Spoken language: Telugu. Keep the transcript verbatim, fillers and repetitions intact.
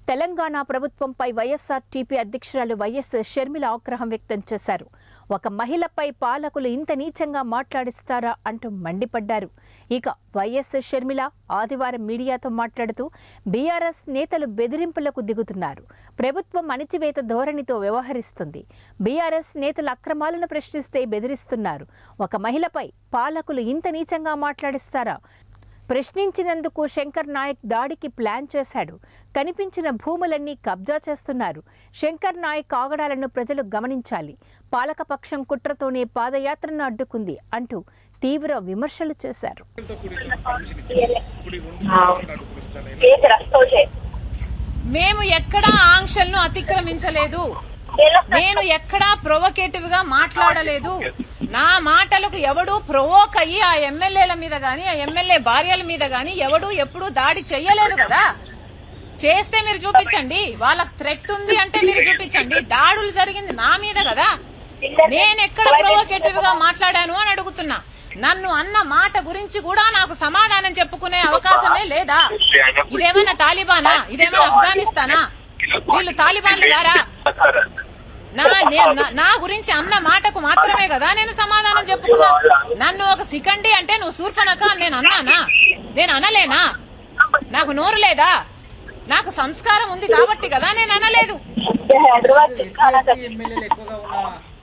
తెలంగాణ ప్రభుత్వంపై వైఎస్ఆర్టీపీ అధ్యక్షురాలు వైఎస్ షర్మిల ఆగ్రహం వ్యక్తం చేశారు. ఒక మహిళపై పాలకులు ఇంత నీచంగా మాట్లాడిస్తారా అంటూ మండిపడ్డారు. ఇక వైఎస్ షర్మిల ఆదివారం మీడియాతో మాట్లాడుతూ బీఆర్ఎస్ నేతలు బెదిరింపులకు దిగుతున్నారు. ప్రభుత్వం అణిచివేత ధోరణితో వ్యవహరిస్తుంది. బీఆర్ఎస్ నేతల అక్రమాలను ప్రశ్నిస్తే బెదిరిస్తున్నారు. ఒక మహిళపై పాలకులు ఇంత నీచంగా మాట్లాడిస్తారా? ప్రశ్నించినందుకు శంకర్ నాయక్ దాడికి ప్లాన్ చేశాడు. కనిపించిన భూములన్నీ కబ్జా చేస్తున్నారు. శంకర్ నాయక్ ఆగడాలను ప్రజలు గమనించాలి. పాలకపక్షం కుట్రతోనే పాదయాత్రను అడ్డుకుంది అంటూ తీవ్ర విమర్శలు చేశారు. మేము ఎక్కడా ఆంక్షలను అతిక్రమించలేదు. నేను ఎక్కడా ప్రొవోకేటివ్ గా మాట్లాడలేదు. నా మాటలకు ఎవడూ ప్రొవోక్ అయ్యి ఆ ఎమ్మెల్యేల మీద గాని ఆ ఎమ్మెల్యే భార్యల మీద గాని ఎవడూ ఎప్పుడూ దాడి చెయ్యలేదు కదా. చేస్తే మీరు చూపించండి. వాళ్ళకి థ్రెట్ ఉంది అంటే మీరు చూపించండి. దాడులు జరిగింది నా మీద కదా. నేను ఎక్కడ ప్రొవోకేటివ్ గా మాట్లాడాను అని అడుగుతున్నా. నన్ను అన్న మాట గురించి కూడా నాకు సమాధానం చెప్పుకునే అవకాశమే లేదా? ఇదేమైనా తాలిబానా? ఇదేమైనా ఆఫ్ఘనిస్తానా? వీళ్ళు తాలిబాన్లు గారా? నా నా గురించి అన్న మాటకు మాత్రమే కదా నేను సమాధానం చెప్పుకున్నా. నన్ను ఒక సికండి అంటే నువ్వు సూర్పనక నేను అన్నానా? నేను అనలేనా? నాకు నోరు లేదా? నాకు సంస్కారం ఉంది కాబట్టి కదా నేను అనలేదు.